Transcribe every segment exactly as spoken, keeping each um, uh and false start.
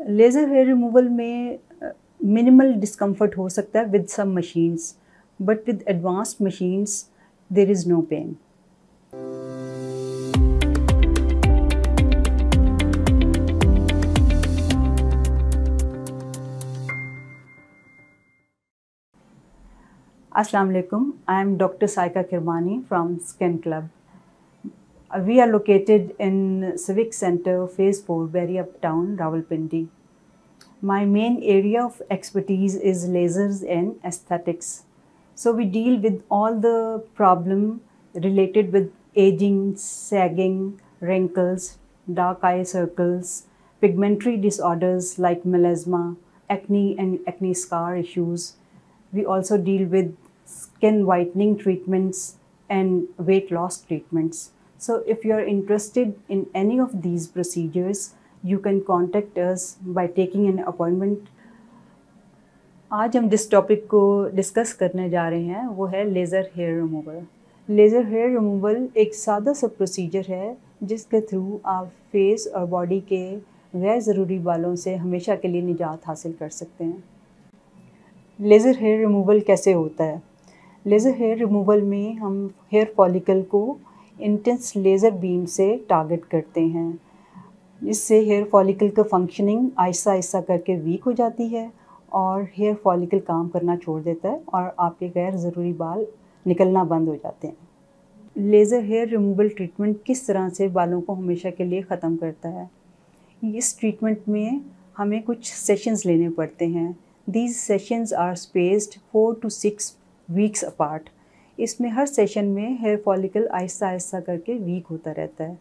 Laser hair removal में minimal discomfort हो सकता है with some machines, but with advanced machines there is no pain. Assalamu alaikum. I am Doctor Saika Kirmani from Skin Club. Uh, We are located in Civic Center, Phase four, Berry Uptown, Rawalpindi. My main area of expertise is lasers and aesthetics. So we deal with all the problem related with aging, sagging, wrinkles, dark eye circles, pigmentary disorders like melasma, acne and acne scar issues. We also deal with skin whitening treatments and weight loss treatments. So if you are interested in any of these procedures, you can contact us by taking an appointment. आज हम जिस topic को discuss करने जा रहे हैं वो है laser hair removal. Laser hair removal एक सादा सा प्रोसीजर है जिसके थ्रू आप फेस और बॉडी के गैर ज़रूरी बालों से हमेशा के लिए निजात हासिल कर सकते हैं। लेज़र हेयर रिमूवल कैसे होता है? लेज़र हेयर रिमूवल में हम हेयर फॉलिकल को इंटेंस लेज़र बीम से टारगेट करते हैं। इससे हेयर फॉलिकल का फंक्शनिंग आहिस्ता आहिस्ता करके वीक हो जाती है और हेयर फॉलिकल काम करना छोड़ देता है और आपके गैर ज़रूरी बाल निकलना बंद हो जाते हैं। लेज़र हेयर रिमूवल ट्रीटमेंट किस तरह से बालों को हमेशा के लिए ख़त्म करता है? इस ट्रीटमेंट में हमें कुछ सेशंस लेने पड़ते हैं। These sessions are spaced four to six weeks apart. इसमें हर सेशन में हेयर फॉलिकल आहिस्ता आहिस्ता करके वीक होता रहता है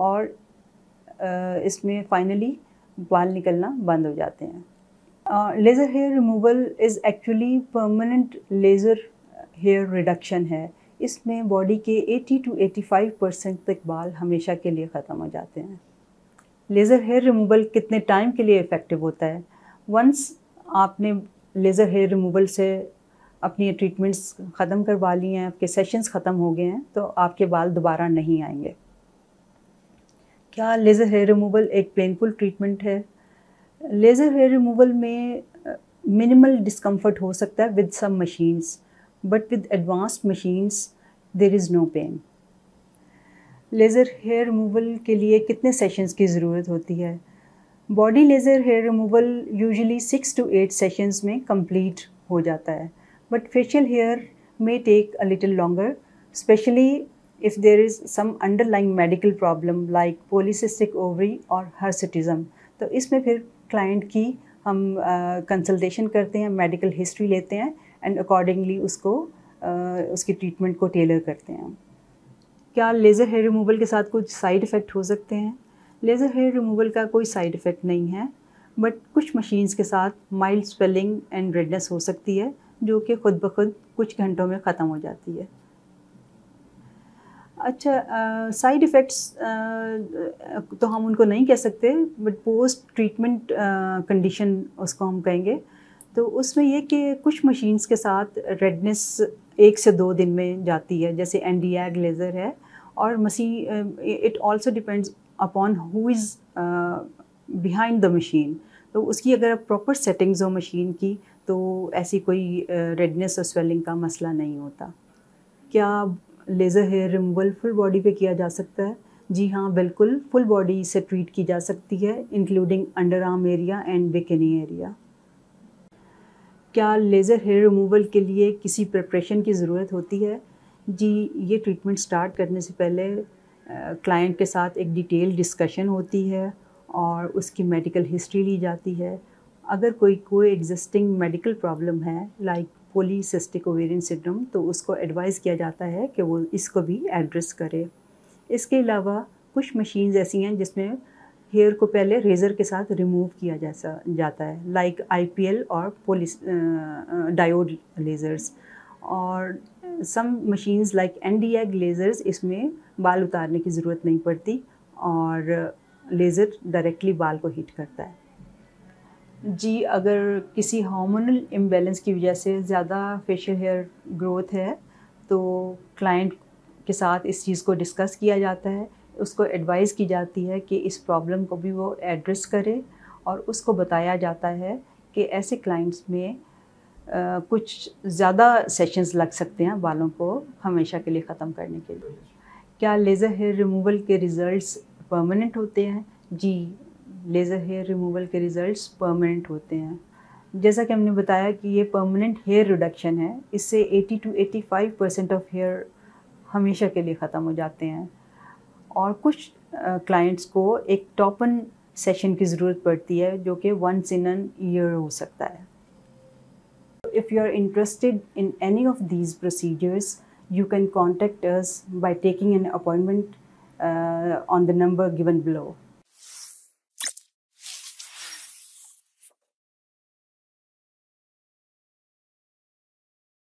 और इसमें फाइनली बाल निकलना बंद हो जाते हैं। Laser hair removal is actually permanent laser hair reduction है। इसमें बॉडी के अस्सी टू पचासी परसेंट तक बाल हमेशा के लिए ख़त्म हो जाते हैं। लेज़र हेयर रिमूवल कितने टाइम के लिए इफ़ेक्टिव होता है? वंस आपने लेज़र हेयर रिमूवल से अपनी ट्रीटमेंट्स ख़त्म करवा ली हैं, आपके सेशंस ख़त्म हो गए हैं, तो आपके बाल दोबारा नहीं आएंगे। क्या लेज़र हेयर रिमूवल एक पेनफुल ट्रीटमेंट है? लेज़र हेयर रिमूवल में मिनिमल डिस्कम्फर्ट हो सकता है with some machines, but with advanced machines there is no pain. Laser hair removal के लिए कितने सेशंस की ज़रूरत होती है? Body laser hair removal usually six to eight sessions में कंप्लीट हो जाता है, but facial hair may take a little longer, specially if there is some underlying medical problem like polycystic ovary और हर्सिटिज़म। तो इसमें फिर क्लाइंट की हम कंसल्टेशन uh, करते हैं, मेडिकल हिस्ट्री लेते हैं एंड अकॉर्डिंगली उसको uh, उसकी ट्रीटमेंट को टेलर करते हैं। क्या लेज़र हेयर रिमूवल के साथ कुछ साइड इफ़ेक्ट हो सकते हैं? लेज़र हेयर रिमूवल का कोई साइड इफ़ेक्ट नहीं है, बट कुछ मशीन्स के साथ माइल्ड स्वेलिंग एंड रेडनेस हो सकती है जो कि ख़ुद ब खुद कुछ घंटों में ख़त्म हो जाती है। अच्छा, साइड uh, इफ़ेक्ट्स uh, तो हम उनको नहीं कह सकते, बट पोस्ट ट्रीटमेंट कंडीशन उसको हम कहेंगे। तो उसमें ये कि कुछ मशीन्स के साथ रेडनेस एक से दो दिन में जाती है, जैसे एनडीएग लेज़र है, और मसी it also depends upon who is behind the machine. तो उसकी अगर प्रॉपर सेटिंग्स हो मशीन की तो ऐसी कोई रेडनेस और स्वेलिंग का मसला नहीं होता। क्या laser hair removal full body पे किया जा सकता है? जी हाँ, बिल्कुल फुल बॉडी से ट्रीट की जा सकती है, including underarm area and bikini area. क्या लेज़र हेयर रिमूवल के लिए किसी प्रिपरेशन की ज़रूरत होती है? जी, ये ट्रीटमेंट स्टार्ट करने से पहले क्लाइंट uh, के साथ एक डिटेल डिस्कशन होती है और उसकी मेडिकल हिस्ट्री ली जाती है। अगर कोई कोई एग्जिस्टिंग मेडिकल प्रॉब्लम है लाइक पॉलीसिस्टिक ओवेरियन सिंड्रोम, तो उसको एडवाइस किया जाता है कि वो इसको भी एड्रेस करे। इसके अलावा कुछ मशीन्स ऐसी हैं जिसमें हेयर को पहले रेज़र के साथ रिमूव किया जैसा जाता है, लाइक आईपीएल और पोलिस डायोड लेज़र्स, और some machines like NdYAG lasers, इसमें बाल उतारने की ज़रूरत नहीं पड़ती और लेज़र डायरेक्टली बाल को हीट करता है। जी, अगर किसी हार्मोनल इम्बैलेंस की वजह से ज़्यादा फेशियल हेयर ग्रोथ है तो क्लाइंट के साथ इस चीज़ को डिस्कस किया जाता है, उसको एडवाइस की जाती है कि इस प्रॉब्लम को भी वो एड्रेस करे और उसको बताया जाता है कि ऐसे क्लाइंट्स में Uh, कुछ ज़्यादा सेशंस लग सकते हैं बालों को हमेशा के लिए ख़त्म करने के लिए। क्या लेज़र हेयर रिमूवल के रिज़ल्ट्स परमानेंट होते हैं? जी, लेज़र हेयर रिमूवल के रिज़ल्ट्स परमानेंट होते हैं। जैसा कि हमने बताया कि ये परमानेंट हेयर रिडक्शन है, इससे अस्सी टू पचासी परसेंट ऑफ हेयर हमेशा के लिए ख़त्म हो जाते हैं। और कुछ क्लाइंट्स uh, को एक टॉपन सेशन की ज़रूरत पड़ती है जो कि वंस इन एन ईयर हो सकता है। If you are interested in any of these procedures, you can contact us by taking an appointment uh, on the number given below.